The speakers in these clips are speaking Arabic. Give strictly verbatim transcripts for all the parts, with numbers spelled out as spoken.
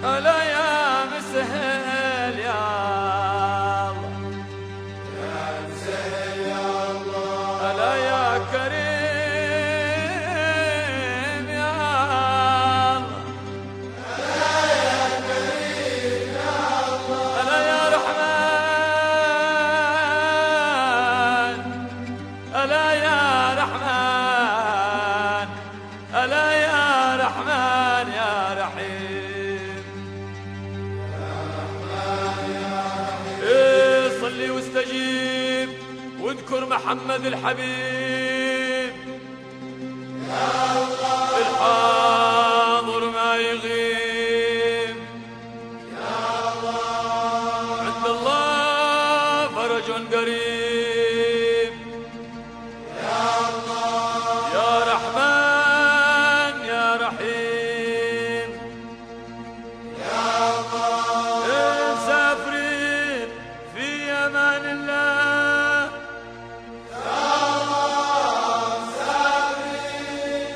ألا يا مسهل يا الله، يا مسهل يا الله، ألا يا كريم يا الله، ألا يا كريم يا الله، ألا يا رحمن، ألا يا رحمن، ألا يا رحمن يا رحيم، يا رحمن يا رحيم. إيه صلي واستجيب واذكر محمد الحبيب، يا الله الحاضر ما يغيب، يا الله عند الله فرج قريب، يا الله يا رحمن يا رحيم، يا الله مسافرين في امان الله، يا الله مسافرين.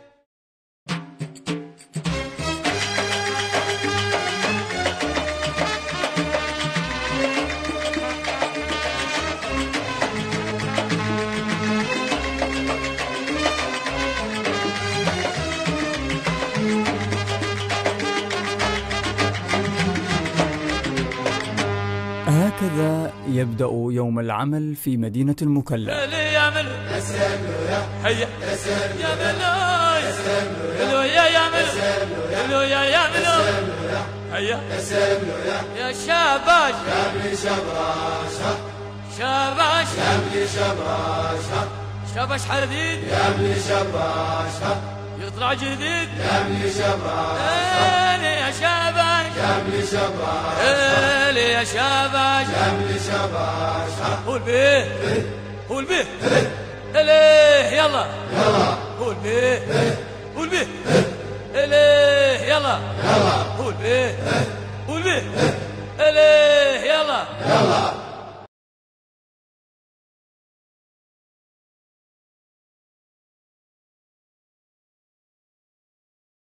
هكذا يبدأ يوم العمل في مدينة المكلا. اللي يعمل يا سلو يا هيا يا سلو يا يا ملوي سلو يا اللو يا يعمل سلو يا اللو يا يعمل سلو يا هيا يا سلو يا يا شاباش يا ابني شبراشة، شاباش يا ابني شبراشة، شاباش حديد يا ابني شبراشة، يطلع جديد، يا ابني شبراشة، الي يا شاباش يا ابني شبراشة، الي يا شاباش يا ابني شبراشة. قول بيه قول بيه اليه يلا يلا قول بيه قول بيه اليه يلا يلا قول بيه قول بيه اليه يلا يلا